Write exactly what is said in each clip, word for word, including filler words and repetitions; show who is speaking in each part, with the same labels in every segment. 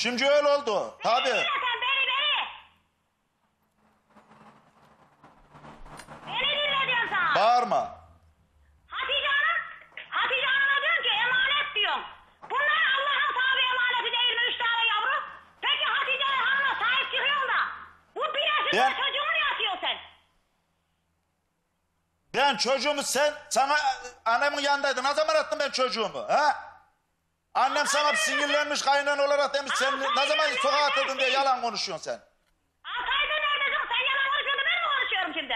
Speaker 1: Şimdi öyle oldu. Tabii.
Speaker 2: Beni dinle sen beni beni. Beni dinle diyorum sana.
Speaker 1: Bağırma.
Speaker 2: Hatice Hanım, Hatice Hanım'a diyorum ki emanet diyorum. Bunlar Allah'ın sahibi emaneti değil mi üç tane yavru? Peki Hatice Hanım'a sahip çıkıyorsun da bu bir yaşında
Speaker 1: Ben-
Speaker 2: çocuğunu ne atıyorsun sen?
Speaker 1: Ben çocuğumu sen, sana annemin yanındaydı. Ne zaman attın ben çocuğumu? Ha? Annem sana bir sinirlenmiş kaynan olarak demiş. Sen ne zaman sokağa atıldın diye yalan konuşuyorsun sen.
Speaker 2: Altayda nerede kızım? Sen yalan konuşuyordun, ben mi konuşuyorum şimdi?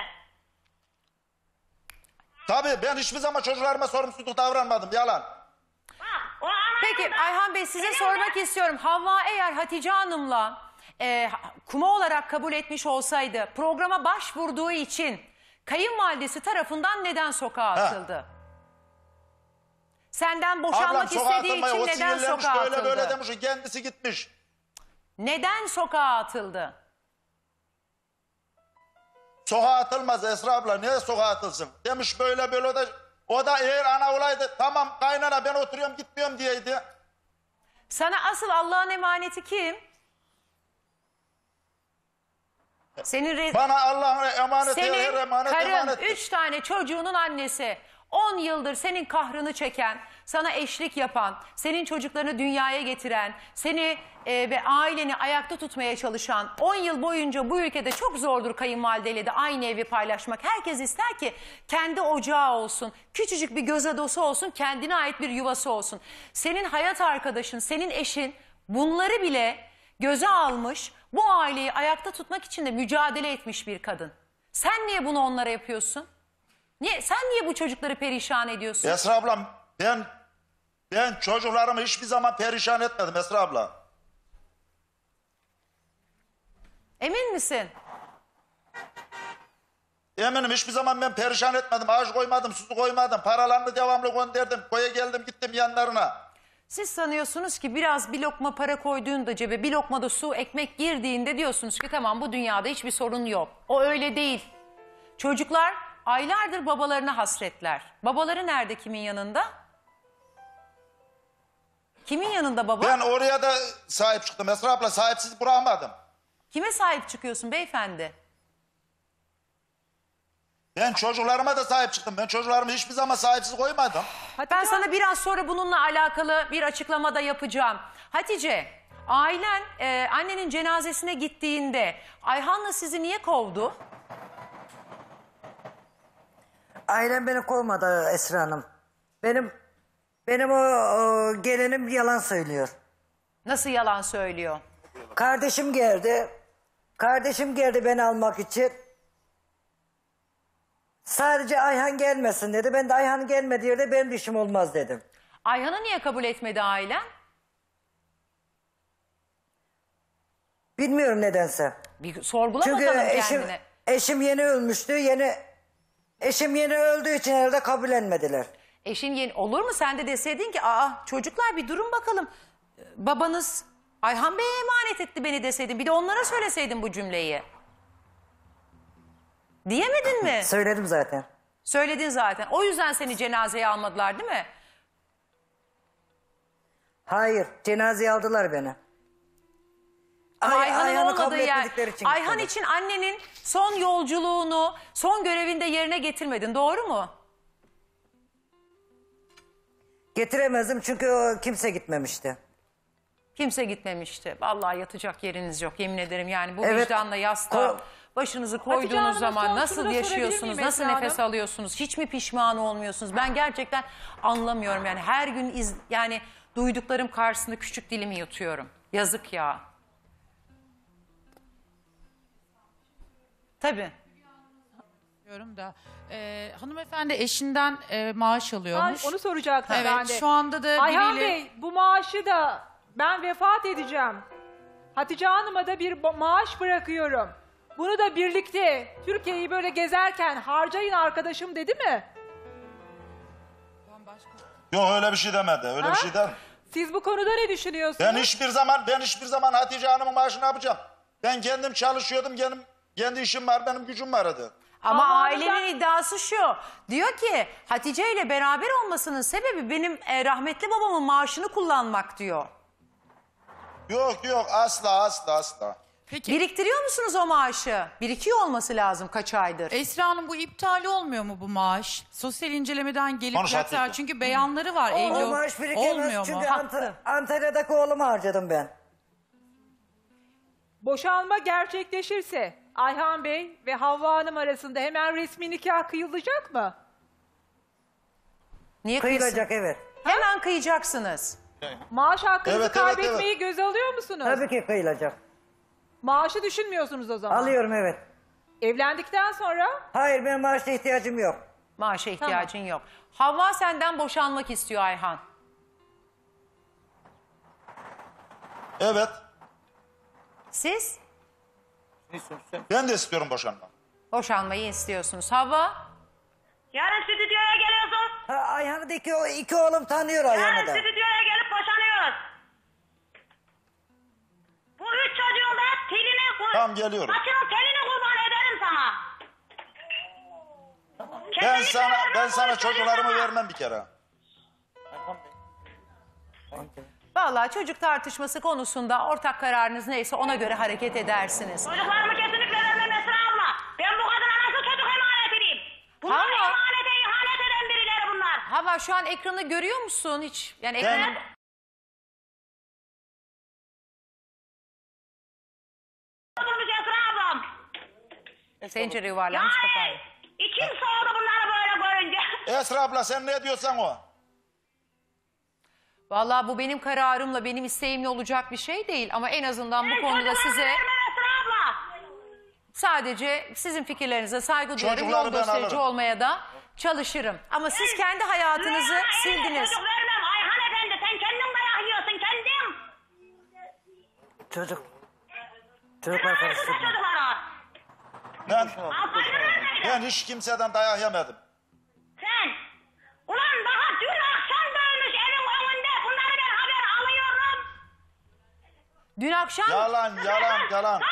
Speaker 1: Tabii ben hiçbir zaman çocuklarıma sorumsuzluk davranmadım. Yalan.
Speaker 2: Bak, o anayın
Speaker 3: Peki
Speaker 2: da-
Speaker 3: Ayhan Bey size
Speaker 2: Benim
Speaker 3: sormak
Speaker 2: de-
Speaker 3: istiyorum. Havva eğer Hatice Hanım'la e, kuma olarak kabul etmiş olsaydı programa başvurduğu için kayınvalidesi tarafından neden sokağa atıldı? Senden boşanmak
Speaker 1: Ablam sokağa
Speaker 3: istediği
Speaker 1: atılmaya
Speaker 3: için
Speaker 1: o
Speaker 3: neden
Speaker 1: sinirlenmiş
Speaker 3: sokağa
Speaker 1: böyle
Speaker 3: atıldı?
Speaker 1: böyle demiş. Kendisi gitmiş.
Speaker 3: Neden sokağa atıldı?
Speaker 1: Sokağa atılmaz Esra abla. Niye sokağa atılsın? Demiş böyle böyle o da, o da eğer ana olaydı tamam kaynana ben oturuyorum gitmiyorum diyeydi.
Speaker 3: Sana asıl Allah'ın emaneti kim? Senin re-
Speaker 1: Bana Allah'ın emaneti her
Speaker 3: Senin
Speaker 1: emanet
Speaker 3: karın
Speaker 1: emanettir.
Speaker 3: üç tane çocuğunun annesi. On yıldır senin kahrını çeken, sana eşlik yapan, senin çocuklarını dünyaya getiren, seni e, ve aileni ayakta tutmaya çalışan, on yıl boyunca bu ülkede çok zordur kayınvalideyle de aynı evi paylaşmak. Herkes ister ki kendi ocağı olsun, küçücük bir göz adosu olsun, kendine ait bir yuvası olsun. Senin hayat arkadaşın, senin eşin bunları bile göze almış, bu aileyi ayakta tutmak için de mücadele etmiş bir kadın. Sen niye bunu onlara yapıyorsun? Niye, sen niye bu çocukları perişan ediyorsun?
Speaker 1: Esra ablam ben ben çocuklarımı hiçbir zaman perişan etmedim Esra abla.
Speaker 3: Emin misin?
Speaker 1: Eminim hiçbir zaman ben perişan etmedim. Ağaç koymadım, su koymadım. Paralarını devamlı gönderdim. Koya geldim gittim yanlarına.
Speaker 3: Siz sanıyorsunuz ki biraz bir lokma para koyduğunda cebe, bir lokma da su, ekmek girdiğinde diyorsunuz ki tamam bu dünyada hiçbir sorun yok. O öyle değil. Çocuklar aylardır babalarına hasretler. Babaları nerede, kimin yanında? Kimin yanında baba?
Speaker 1: Ben oraya da sahip çıktım. Esra abla sahipsiz bırakmadım.
Speaker 3: Kime sahip çıkıyorsun beyefendi?
Speaker 1: Ben çocuklarıma da sahip çıktım. Ben çocuklarımı hiçbir zaman sahipsiz koymadım.
Speaker 3: Ben sana biraz sonra bununla alakalı bir açıklama da yapacağım. Hatice, ailen e, annenin cenazesine gittiğinde Ayhan'la sizi niye kovdu?
Speaker 4: Ailem beni kovmadı Esra Hanım. Benim benim o, o gelinim yalan söylüyor.
Speaker 3: Nasıl yalan söylüyor?
Speaker 4: Kardeşim geldi. Kardeşim geldi beni almak için. Sadece Ayhan gelmesin dedi. Ben de Ayhan gelmediği yerde benim işim olmaz dedim.
Speaker 3: Ayhan'ı niye kabul etmedi ailen?
Speaker 4: Bilmiyorum nedense.
Speaker 3: Bir sorgula
Speaker 4: Çünkü
Speaker 3: bakalım
Speaker 4: eşim,
Speaker 3: kendine.
Speaker 4: eşim yeni ölmüştü. Yeni eşim yeni öldüğü için herhalde kabullenmediler.
Speaker 3: Eşin yeni olur mu? Sen de deseydin ki aa çocuklar bir durun bakalım. Ee, Babanız Ayhan Bey'e emanet etti beni deseydin. Bir de onlara söyleseydin bu cümleyi. Diyemedin mi?
Speaker 4: Söyledim zaten.
Speaker 3: Söyledin zaten. O yüzden seni cenazeye almadılar değil mi?
Speaker 4: Hayır, cenazeye aldılar beni.
Speaker 3: Ama
Speaker 4: Ay-
Speaker 3: Ayhan'ın
Speaker 4: Ayhan'ı kabul
Speaker 3: olmadığı yer.
Speaker 4: etmedikleri için
Speaker 3: Ayhan
Speaker 4: gitmedi.
Speaker 3: için annenin son yolculuğunu, son görevinde yerine getirmedin. Doğru mu?
Speaker 4: Getiremezdim çünkü o kimse gitmemişti.
Speaker 3: Kimse gitmemişti. Vallahi yatacak yeriniz yok yemin ederim. Yani bu
Speaker 4: Evet.
Speaker 3: vicdanla yastığa
Speaker 4: Ko-
Speaker 3: başınızı
Speaker 5: Hatice
Speaker 3: koyduğunuz
Speaker 5: Hanım'a
Speaker 3: zaman
Speaker 5: son
Speaker 3: nasıl
Speaker 5: şunu da sorabilir
Speaker 3: yaşıyorsunuz,
Speaker 5: miyim
Speaker 3: nasıl
Speaker 5: Esra
Speaker 3: nefes
Speaker 5: Hanım?
Speaker 3: alıyorsunuz? Hiç mi pişman olmuyorsunuz? Ben gerçekten anlamıyorum yani. Her gün iz, yani duyduklarım karşısında küçük dilimi yutuyorum. Yazık ya. Tabii.
Speaker 5: Diyorum da e, hanımefendi eşinden e, maaş alıyormuş.
Speaker 6: Ha, onu soracaktım
Speaker 5: Evet,
Speaker 6: ben de.
Speaker 5: şu anda da
Speaker 6: Ayhan
Speaker 5: biriyle...
Speaker 6: Bey bu maaşı da ben vefat edeceğim. Hatice Hanım'a da bir ba- maaş bırakıyorum. Bunu da birlikte Türkiye'yi böyle gezerken harcayın arkadaşım dedi mi?
Speaker 1: Yok öyle bir şey demedi. Öyle
Speaker 6: Ha?
Speaker 1: bir şey demedi.
Speaker 6: Siz bu konuda ne düşünüyorsunuz?
Speaker 1: Ben hiçbir zaman ben hiçbir zaman Hatice Hanım'ın maaşını yapacağım. Ben kendim çalışıyordum. Kendim kendi işim var, benim gücüm vardı.
Speaker 3: Ama
Speaker 6: Ama
Speaker 3: ailenin
Speaker 6: ben-
Speaker 3: iddiası şu. Diyor ki Hatice ile beraber olmasının sebebi benim e, rahmetli babamın maaşını kullanmak diyor.
Speaker 1: Yok yok asla asla asla.
Speaker 5: Peki
Speaker 3: Biriktiriyor musunuz o maaşı? Birikiyor olması lazım kaç aydır.
Speaker 5: Esra Hanım bu iptal olmuyor mu bu maaş? Sosyal incelemeden gelip
Speaker 1: Konuş
Speaker 5: yatlar.
Speaker 1: Hatice.
Speaker 5: Çünkü beyanları var.
Speaker 4: O
Speaker 5: Evli ol-
Speaker 4: maaş birikemez
Speaker 5: olmuyor mu?
Speaker 4: çünkü
Speaker 3: Haklı.
Speaker 4: Ant- Antalya'daki oğlumu harcadım ben.
Speaker 6: Boşanma gerçekleşirse Ayhan Bey ve Havva Hanım arasında hemen resmi nikah kıyılacak mı?
Speaker 3: Niye kıysın?
Speaker 4: Kıyılacak evet.
Speaker 3: Hemen kıyacaksınız.
Speaker 6: Maaş hakkınızı
Speaker 1: Evet, evet,
Speaker 6: kaybetmeyi göze alıyor musunuz?
Speaker 4: Tabii ki kıyılacak.
Speaker 6: Maaşı düşünmüyorsunuz o zaman.
Speaker 4: Alıyorum evet.
Speaker 6: Evlendikten sonra
Speaker 4: Hayır benim maaşa ihtiyacım yok.
Speaker 3: Maaşa ihtiyacın yok. Havva senden boşanmak istiyor Ayhan.
Speaker 1: Evet.
Speaker 3: Siz
Speaker 1: Ben de istiyorum boşanma.
Speaker 3: boşanmayı istiyorsunuz. Havva
Speaker 2: Yarın stüdyoya geliyorsun.
Speaker 4: Ha, Ayhan'ı da iki, iki oğlum tanıyor
Speaker 2: Yarın
Speaker 4: Ayhan'ı da.
Speaker 2: stüdyoya gelip boşanıyoruz. Bu üç çocuğun da teline kur.
Speaker 1: Tamam, geliyorum.
Speaker 2: Saçının telini kurban ederim sana.
Speaker 1: Ben
Speaker 2: Kesinlikle
Speaker 1: sana
Speaker 2: vermem
Speaker 1: ben
Speaker 2: bu
Speaker 1: sana
Speaker 2: üç çocuğu
Speaker 1: çocuklarımı
Speaker 2: sana.
Speaker 1: vermem bir kere.
Speaker 3: vallahi çocuk tartışması konusunda ortak kararınız neyse ona göre hareket edersiniz.
Speaker 2: Çocuklarımı kesinlikle vermem Esra abla. Ben bu kadına nasıl çocuk emanet edeyim? Bunlar
Speaker 3: Havva.
Speaker 2: emanete ihanet eden birileri bunlar.
Speaker 3: Havva şu an ekranı görüyor musun hiç? Yani
Speaker 1: Ben-
Speaker 3: ekranı...
Speaker 2: Bulmuş Esra ablam.
Speaker 3: Pencere yuvarlanmış
Speaker 2: Yani
Speaker 3: kapandı.
Speaker 2: içim soğudu bunları böyle görünce.
Speaker 1: Esra abla sen ne diyorsan o.
Speaker 3: Vallahi bu benim kararımla, benim isteğimle olacak bir şey değil. Ama en azından bu
Speaker 2: Ben
Speaker 3: konuda
Speaker 2: çocuklarımı
Speaker 3: size
Speaker 2: vermem Esra abla.
Speaker 3: sadece sizin fikirlerinize saygı duyarım.
Speaker 1: Çocukları
Speaker 3: Yol
Speaker 1: ben
Speaker 3: gösterici
Speaker 1: alırım.
Speaker 3: olmaya da çalışırım. Ama siz kendi hayatınızı
Speaker 2: Eline
Speaker 3: sildiniz.
Speaker 2: Çocuk vermem Ayhan efendi. Sen kendin dayak yiyorsun kendin.
Speaker 4: Çocuk. Çocuklar
Speaker 2: Sen
Speaker 4: karıştırma.
Speaker 2: çocuklara.
Speaker 1: Ben,
Speaker 2: Alsaydın vermedin.
Speaker 1: ben hiç kimseden dayak yemedim.
Speaker 2: Sen. Ulan daha dün akşam dövmüş evin önünde. Bunları ben haber alıyorum.
Speaker 3: Dün akşam
Speaker 1: Yalan yalan yalan.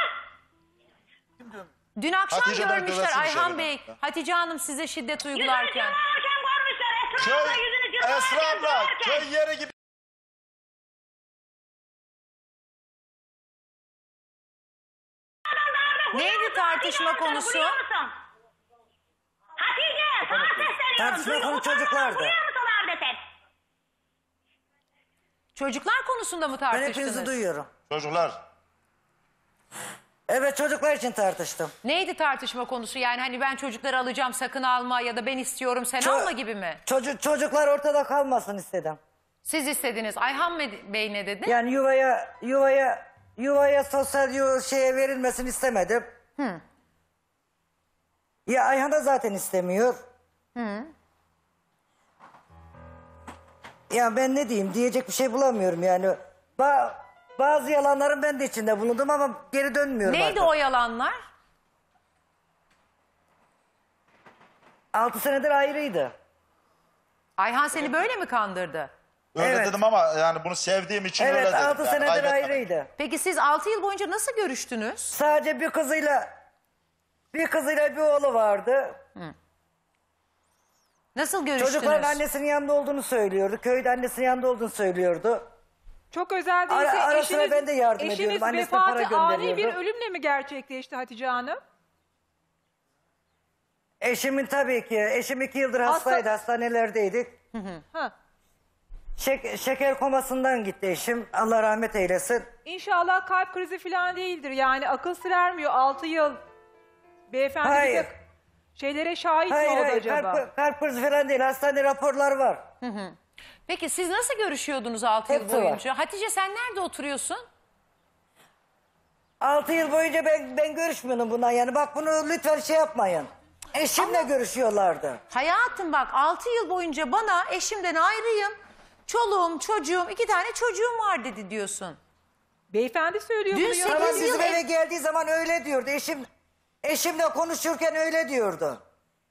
Speaker 3: dün akşam
Speaker 1: Hatice ben
Speaker 3: görmüşler
Speaker 1: dövesim
Speaker 3: Ayhan
Speaker 1: içeriden.
Speaker 3: Bey. Hatice Hanım size şiddet
Speaker 2: Yüzünü
Speaker 3: uygularken.
Speaker 2: cırmalarken görmüşler. Esra abla
Speaker 1: Köy,
Speaker 2: yüzünü cırmalarken
Speaker 1: Esra abla
Speaker 2: görürken.
Speaker 1: köy yeri gibi.
Speaker 3: Neydi tartışma
Speaker 2: Hatice,
Speaker 3: konusu?
Speaker 2: duyuyor musun? Hatice sana sesleniyorum.
Speaker 4: Tartışma
Speaker 2: Duyuyor
Speaker 4: konu
Speaker 2: musun?
Speaker 4: çocuklardı.
Speaker 2: Duyuyor musun abi sen?
Speaker 3: Çocuklar konusunda mı
Speaker 4: Ben hepinizi
Speaker 3: tartıştınız?
Speaker 4: duyuyorum.
Speaker 1: Çocuklar.
Speaker 4: Evet çocuklar için tartıştım.
Speaker 3: Neydi tartışma konusu? Yani hani ben çocukları alacağım sakın alma ya da ben istiyorum sen
Speaker 4: Ço-
Speaker 3: alma gibi mi?
Speaker 4: Çocuk, çocuklar ortada kalmasın istedim.
Speaker 3: Siz istediniz. Ayhan Bey ne dedi?
Speaker 4: Yani yuvaya yuvaya yuvaya sosyal yu- şeye verilmesini istemedim. Ya Ayhan da zaten istemiyor. Ya ben ne diyeyim diyecek bir şey bulamıyorum yani. Ba- bazı yalanların ben de içinde bulundum ama geri dönmüyorum
Speaker 3: Neydi
Speaker 4: artık.
Speaker 3: o yalanlar?
Speaker 4: Altı senedir ayrıydı.
Speaker 3: Ayhan seni böyle mi kandırdı?
Speaker 1: Öyle
Speaker 4: Evet.
Speaker 1: dedim ama yani bunu sevdiğim için öyle
Speaker 4: Evet
Speaker 1: dedim.
Speaker 4: altı
Speaker 1: yani,
Speaker 4: senedir
Speaker 1: kaybetmedim.
Speaker 4: ayrıydı.
Speaker 3: Peki siz altı yıl boyunca nasıl görüştünüz?
Speaker 4: Sadece bir kızıyla bir kızıyla bir oğlu vardı.
Speaker 3: Nasıl görüştünüz?
Speaker 4: Çocukların annesinin yanında olduğunu söylüyordu. Köyde annesinin yanında olduğunu söylüyordu.
Speaker 6: Çok özel değilse
Speaker 4: Ara- ara sıra
Speaker 6: eşiniz,
Speaker 4: ben de yardım
Speaker 6: eşiniz
Speaker 4: ediyorum. Annesine para
Speaker 6: vefatı ani bir
Speaker 4: gönderiyordu.
Speaker 6: ölümle mi gerçekleşti Hatice Hanım?
Speaker 4: Eşimin tabii ki. Eşim iki yıldır
Speaker 6: Hasta-
Speaker 4: hastaydı. Hastanelerdeydik.
Speaker 6: Ha.
Speaker 4: Şek- şeker komasından gitti eşim. Allah rahmet eylesin.
Speaker 6: İnşallah kalp krizi falan değildir. Yani akıl sır ermiyor. altı yıl beyefendi
Speaker 4: Hayır.
Speaker 6: bir tek şeylere şahit
Speaker 4: Hayır
Speaker 6: mi oldu
Speaker 4: hayır.
Speaker 6: acaba?
Speaker 4: Kalp, kalp krizi falan değil. Hastane raporlar var.
Speaker 3: Peki siz nasıl görüşüyordunuz altı yıl
Speaker 4: Hepsi var.
Speaker 3: boyunca? Hatice sen nerede oturuyorsun?
Speaker 4: Altı yıl boyunca ben ben görüşmüyordum bundan. Yani bak bunu lütfen şey yapmayın. Eşimle görüşüyorlardı.
Speaker 3: Hayatım bak altı yıl boyunca bana eşimden ayrıyım. Çoluğum, çocuğum, iki tane çocuğum var dedi diyorsun.
Speaker 6: Beyefendi söylüyor
Speaker 3: Dün
Speaker 6: bunu.
Speaker 3: sekiz
Speaker 6: ya.
Speaker 4: Tamam
Speaker 3: yıl
Speaker 4: bizim
Speaker 3: ev-
Speaker 4: eve geldiği zaman öyle diyordu. Eşim eşimle konuşurken öyle diyordu.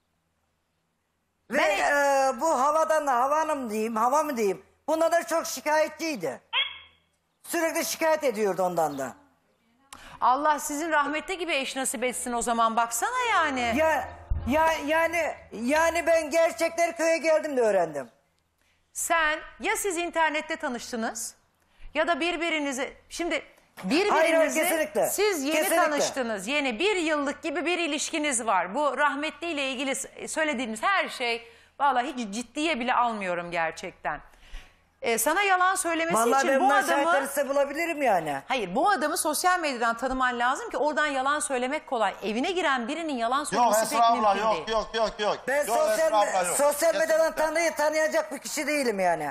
Speaker 4: Ve
Speaker 3: Ben-
Speaker 4: e, bu havadan da hava hanım diyeyim, hava mı diyeyim. Bundan da çok şikayetçiydi. Sürekli şikayet ediyordu ondan da.
Speaker 3: Allah sizin rahmetli gibi eş nasip etsin o zaman baksana yani.
Speaker 4: Ya ya yani yani ben gerçekleri köye geldim de öğrendim.
Speaker 3: Sen ya siz internette tanıştınız ya da birbirinizi şimdi
Speaker 4: Hayır, hayır,
Speaker 3: birbirinizi
Speaker 4: kesinlikle.
Speaker 3: siz yeni
Speaker 4: Kesinlikle.
Speaker 3: tanıştınız. Yeni bir yıllık gibi bir ilişkiniz var. Bu rahmetliyle ilgili söylediğiniz her şey vallahi hiç ciddiye bile almıyorum gerçekten. Ee, sana yalan söylemesi
Speaker 4: Vallahi
Speaker 3: için
Speaker 4: ben
Speaker 3: bu
Speaker 4: bundan
Speaker 3: adamı...
Speaker 4: şahitleri size bulabilirim yani.
Speaker 3: Hayır, bu adamı sosyal medyadan tanıman lazım ki oradan yalan söylemek kolay. Evine giren birinin yalan
Speaker 1: Yok
Speaker 3: söylemesi pek
Speaker 1: Esra abla
Speaker 3: mümkün
Speaker 1: yok
Speaker 3: değil.
Speaker 1: yok yok yok.
Speaker 4: Ben
Speaker 1: yok,
Speaker 4: sosyal,
Speaker 1: Esra abla, yok.
Speaker 4: sosyal medyadan
Speaker 1: Kesinlikle.
Speaker 4: tanıyı tanıyacak bir kişi değilim yani.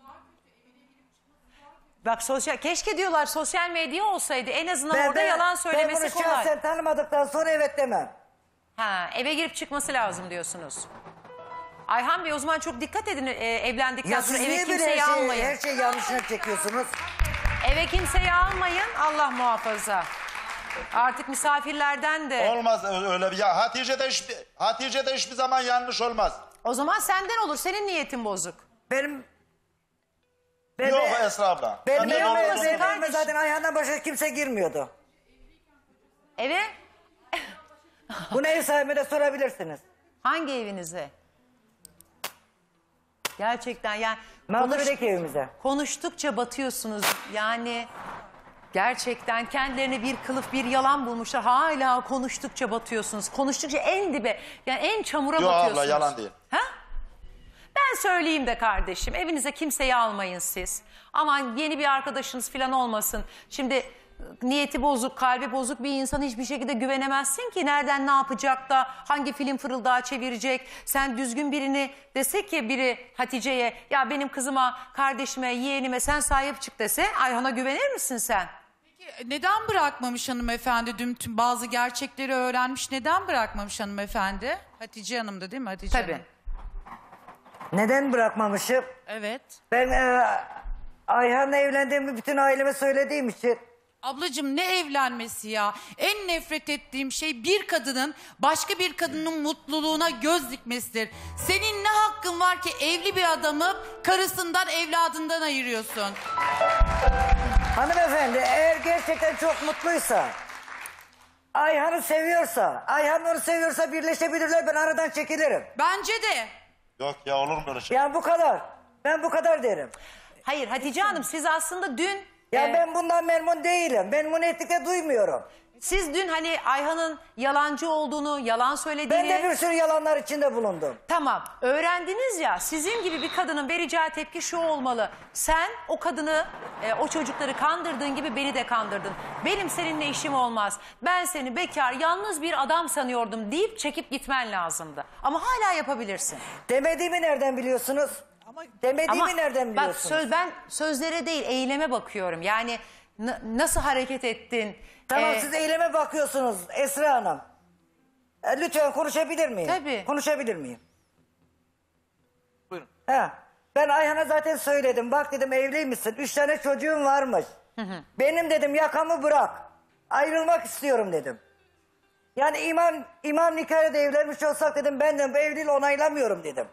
Speaker 3: Bak sosyal, keşke diyorlar sosyal medya olsaydı en azından
Speaker 4: Ben,
Speaker 3: orada
Speaker 4: ben-
Speaker 3: yalan
Speaker 4: ben
Speaker 3: söylemesi
Speaker 4: bunu
Speaker 3: kolay.
Speaker 4: şahsen tanımadıktan sonra evet demem.
Speaker 3: Ha, eve girip çıkması lazım diyorsunuz. Ayhan Bey o zaman çok dikkat edin e, evlendikten
Speaker 4: Ya
Speaker 3: sonra
Speaker 4: siz
Speaker 3: eve
Speaker 4: niye böyle
Speaker 3: kimseyi
Speaker 4: her şeyi,
Speaker 3: almayın.
Speaker 4: her şeyi yanlışına çekiyorsunuz?
Speaker 3: Eve kimseyi almayın Allah muhafaza. Artık misafirlerden de.
Speaker 1: Olmaz öyle bir ya. Hatice'de hiçbir, Hatice'de hiçbir zaman yanlış olmaz.
Speaker 3: O zaman senden olur, senin niyetin bozuk.
Speaker 4: Benim... Ben,
Speaker 1: Yok
Speaker 4: ben-
Speaker 1: Esra abla.
Speaker 4: Benim
Speaker 1: Ben de
Speaker 3: Niye
Speaker 1: doğru
Speaker 4: evime,
Speaker 3: olmasın
Speaker 1: söylüyorum.
Speaker 4: benim evime
Speaker 3: kardeşim?
Speaker 4: zaten Ayhan'dan başka kimse girmiyordu.
Speaker 3: Eve
Speaker 4: Bunu ev sahibine de sorabilirsiniz.
Speaker 3: hangi evinize? Gerçekten yani
Speaker 4: Maltepe'deki evimize.
Speaker 3: konuştukça batıyorsunuz. Yani gerçekten kendilerine bir kılıf bir yalan bulmuşlar. Hala konuştukça batıyorsunuz. Konuştukça en dibe yani en çamura
Speaker 1: Yok abla,
Speaker 3: batıyorsunuz.
Speaker 1: yalan değil.
Speaker 3: Ha? Ben söyleyeyim de kardeşim evinize kimseyi almayın siz. Aman yeni bir arkadaşınız falan olmasın. Şimdi niyeti bozuk, kalbi bozuk bir insana hiçbir şekilde güvenemezsin ki. Nereden ne yapacak da hangi film fırıldağı çevirecek. Sen düzgün birini dese ki biri Hatice'ye ya benim kızıma, kardeşime, yeğenime sen sahip çık dese Ayhan'a güvenir misin sen?
Speaker 5: Peki neden bırakmamış hanımefendi? Dün tüm bazı gerçekleri öğrenmiş. Neden bırakmamış hanımefendi? Hatice Hanım da değil mi? Hatice
Speaker 3: Tabii.
Speaker 5: Hanım.
Speaker 4: Neden bırakmamışım?
Speaker 5: Evet.
Speaker 4: Ben e, Ayhan'la evlendiğimi bütün aileme söylediğim için.
Speaker 5: Ablacığım ne evlenmesi ya? En nefret ettiğim şey bir kadının başka bir kadının mutluluğuna göz dikmesidir. Senin ne hakkın var ki evli bir adamı karısından evladından ayırıyorsun?
Speaker 4: Hanımefendi eğer gerçekten çok mutluysa, Ayhan'ı seviyorsa, Ayhan onu seviyorsa birleşebilirler, ben aradan çekilirim.
Speaker 5: Bence de.
Speaker 1: Yok ya olur mu böyle şey?
Speaker 4: Yani bu kadar. Ben bu kadar derim.
Speaker 3: Hayır Hatice Hanım siz aslında dün...
Speaker 4: Ya
Speaker 3: e,
Speaker 4: ben bundan memnun değilim. Memnuniyetlikle duymuyorum.
Speaker 3: Siz dün hani Ayhan'ın yalancı olduğunu, yalan söylediğini...
Speaker 4: Ben de bir sürü yalanlar içinde bulundum.
Speaker 3: Tamam öğrendiniz ya sizin gibi bir kadının vereceği tepki şu olmalı. Sen o kadını, e, o çocukları kandırdığın gibi beni de kandırdın. Benim seninle işim olmaz. Ben seni bekar, yalnız bir adam sanıyordum deyip çekip gitmen lazımdı. Ama hala yapabilirsin.
Speaker 4: Demediğimi nereden biliyorsunuz? Demediğimi
Speaker 3: Ama
Speaker 4: nereden
Speaker 3: bak
Speaker 4: biliyorsunuz?
Speaker 3: söz, ben sözlere değil eyleme bakıyorum. Yani n- nasıl hareket ettin?
Speaker 4: Tamam
Speaker 3: Ee,
Speaker 4: siz eyleme bakıyorsunuz Esra Hanım. E, lütfen konuşabilir miyim?
Speaker 3: Tabii.
Speaker 4: Konuşabilir miyim?
Speaker 1: Buyurun.
Speaker 4: He. Ben Ayhan'a zaten söyledim. Bak dedim evliymişsin. Üç tane çocuğun varmış. Benim dedim yakamı bırak. Ayrılmak istiyorum dedim. Yani imam, imam nikahıyla da evlenmiş olsak dedim ben de bu evliliği onaylamıyorum dedim.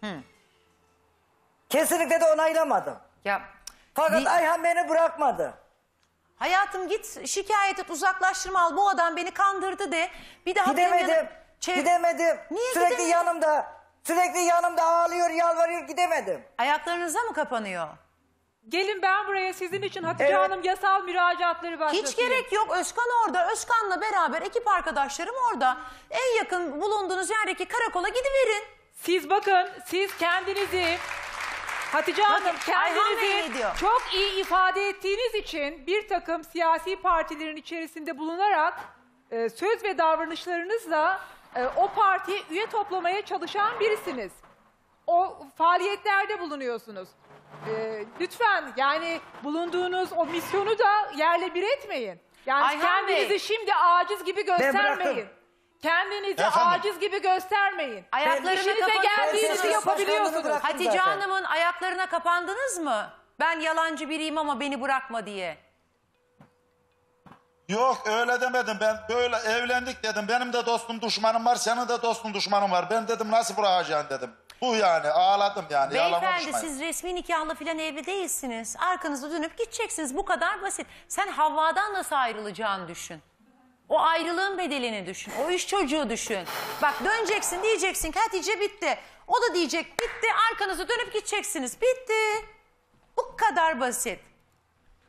Speaker 4: Kesinlikle de onaylamadım.
Speaker 3: Ya,
Speaker 4: Fakat
Speaker 3: ni-
Speaker 4: Ayhan beni bırakmadı.
Speaker 3: hayatım git şikayet et uzaklaştırma al. Bu adam beni kandırdı de. Bir daha benim
Speaker 4: Gidemedim.
Speaker 3: yanım- Çev-
Speaker 4: Gidemedim.
Speaker 3: Niye
Speaker 4: Sürekli
Speaker 3: gidemedin?
Speaker 4: yanımda. Sürekli yanımda ağlıyor, yalvarıyor, gidemedim.
Speaker 3: Ayaklarınıza mı kapanıyor?
Speaker 6: Gelin ben buraya sizin için Hatice
Speaker 4: Evet.
Speaker 6: Hanım yasal müracaatları başlatayım.
Speaker 3: Hiç gerek yok. Özkan orada. Özkan'la beraber ekip arkadaşlarım orada. En yakın bulunduğunuz yerdeki karakola gidiverin.
Speaker 6: Siz bakın siz kendinizi Hatice Hanım
Speaker 3: Ayhan Bey ne
Speaker 6: kendinizi
Speaker 3: diyor?
Speaker 6: çok iyi ifade ettiğiniz için bir takım siyasi partilerin içerisinde bulunarak e, söz ve davranışlarınızla e, o partiye üye toplamaya çalışan birisiniz. O faaliyetlerde bulunuyorsunuz. E, lütfen yani bulunduğunuz o misyonu da yerle bir etmeyin. Yani
Speaker 3: Ayhan
Speaker 6: kendinizi
Speaker 3: Bey.
Speaker 6: şimdi aciz gibi göstermeyin.
Speaker 4: bırakırım.
Speaker 6: Kendinizi
Speaker 1: Efendim?
Speaker 6: aciz gibi göstermeyin.
Speaker 3: Ayaklarını
Speaker 6: İşinize
Speaker 3: kapatın.
Speaker 6: geldiğinizi
Speaker 4: Ben
Speaker 6: yapabiliyorsunuz.
Speaker 4: başkanlığını bıraktım
Speaker 3: Hatice
Speaker 4: zaten.
Speaker 3: Hanım'ın ayaklarına kapandınız mı? Ben yalancı biriyim ama beni bırakma diye.
Speaker 1: Yok öyle demedim ben böyle evlendik dedim. Benim de dostum düşmanım var, senin de dostun düşmanın var. Ben dedim nasıl bırakacaksın dedim. Bu yani ağladım yani. yalan
Speaker 3: Beyefendi
Speaker 1: konuşmayın.
Speaker 3: siz resmi nikahlı falan evli değilsiniz. Arkanızı dönüp gideceksiniz. Bu kadar basit. Sen Havva'dan nasıl ayrılacağını düşün. O ayrılığın bedelini düşün. O üç çocuğu düşün. Bak döneceksin diyeceksin ki Hatice bitti. O da diyecek bitti. Arkanızı dönüp gideceksiniz. Bitti. Bu kadar basit.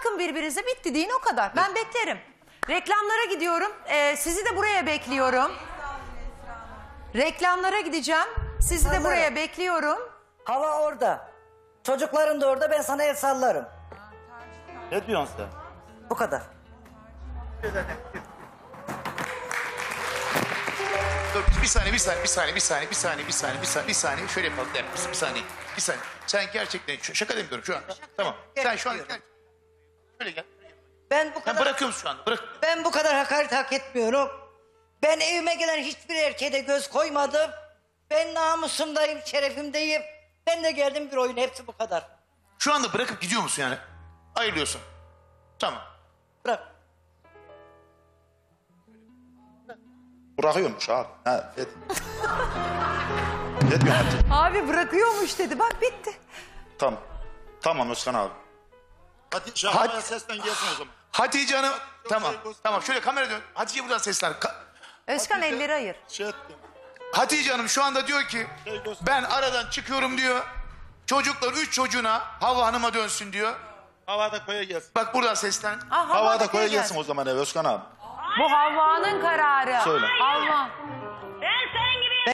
Speaker 3: Bırakın birbirinize, bitti deyin, o kadar. Ben beklerim. Reklamlara gidiyorum. Ee, sizi de buraya bekliyorum. Reklamlara gideceğim. Sizi de buraya bekliyorum.
Speaker 4: Hava orada. Çocukların da orada, ben sana el sallarım.
Speaker 1: Ne diyorsun sen?
Speaker 4: Bu kadar.
Speaker 7: Dur bir saniye, bir saniye, bir saniye, bir saniye, bir saniye, bir saniye, bir saniye, bir saniye. Şöyle yapalım. Bir, bir saniye, bir saniye. Sen gerçekten, şu- şaka demiyorum şu an. Tamam. Sen şu an
Speaker 4: Gerçekten.
Speaker 7: şöyle gel.
Speaker 4: Ben bu
Speaker 7: Ben
Speaker 4: kadar
Speaker 7: bırakıyorum şu anda. Bırak.
Speaker 4: ben bu kadar hakaret hak etmiyorum. Ben evime gelen hiçbir erkeğe de göz koymadım. Ben namusumdayım, şerefimdeyim. Ben de geldim bir oyun, hepsi bu kadar.
Speaker 7: Şu anda bırakıp gidiyor musun yani? Ayrılıyorsun. Tamam.
Speaker 4: Bırak.
Speaker 1: Bırakıyormuş abi. Ha, evet. Ne diyorsun Hatice?
Speaker 3: Abi bırakıyormuş dedi. Bak bitti.
Speaker 1: Tamam. Tamam Özkan abi. Hadi şahane sesten gelsin o zaman.
Speaker 7: Hatice Hanım. Tamam.
Speaker 1: şey göster-
Speaker 7: Tamam şöyle kamera dön. Hatice buradan seslen. Ka-
Speaker 3: Özkan elleri ayır.
Speaker 1: Şey ettim.
Speaker 7: Hatice Hanım şu anda diyor ki
Speaker 1: Şey göster-
Speaker 7: ben aradan çıkıyorum diyor. Çocuklar üç çocuğuna Havva Hanım'a dönsün diyor.
Speaker 1: Havada koya gelsin.
Speaker 7: Bak buradan seslen.
Speaker 3: Ah,
Speaker 1: Havada
Speaker 3: koya
Speaker 1: koya
Speaker 3: gelsin.
Speaker 1: gelsin o zaman ev Özkan abi.
Speaker 3: Bu Havva'nın kararı.
Speaker 1: Söyle.
Speaker 3: Havva.
Speaker 2: Ben senin gibi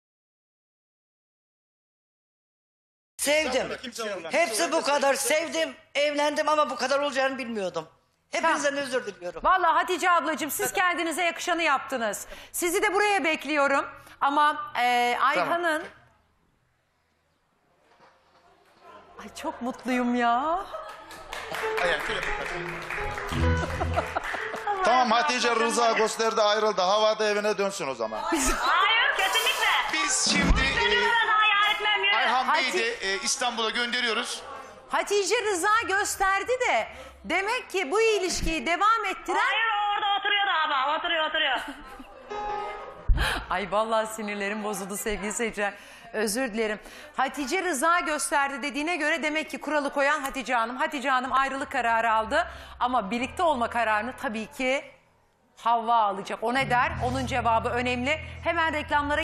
Speaker 4: Sevdim. Hepsi bu kadar. Sevdim, evlendim ama bu kadar olacağını bilmiyordum. Hepinizden özür diliyorum.
Speaker 3: Vallahi Hatice ablacığım, siz kendinize yakışanı yaptınız. Sizi de buraya bekliyorum. Ama e, Ayhan'ın... Ay çok mutluyum ya.
Speaker 7: Aynen şöyle bak.
Speaker 1: Tamam Hatice rıza gösterdi, ayrıldı. Havada evine dönsün o zaman.
Speaker 2: hayır kesinlikle.
Speaker 7: Biz şimdi e,
Speaker 2: Çocuğuma da hayal etmem yürü.
Speaker 7: Ayhan Bey'i
Speaker 3: Hati-
Speaker 7: de e, İstanbul'a gönderiyoruz.
Speaker 3: Hatice rıza gösterdi de demek ki bu ilişkiyi devam ettiren...
Speaker 2: Hayır o orada oturuyordu abi. Oturuyor oturuyor.
Speaker 3: Ay vallahi sinirlerim bozuldu sevgili seyirciler. Özür dilerim. Hatice rıza gösterdi dediğine göre demek ki kuralı koyan Hatice Hanım. Hatice Hanım ayrılık kararı aldı. Ama birlikte olma kararını tabii ki Havva alacak. O ne der? Onun cevabı önemli. Hemen reklamlara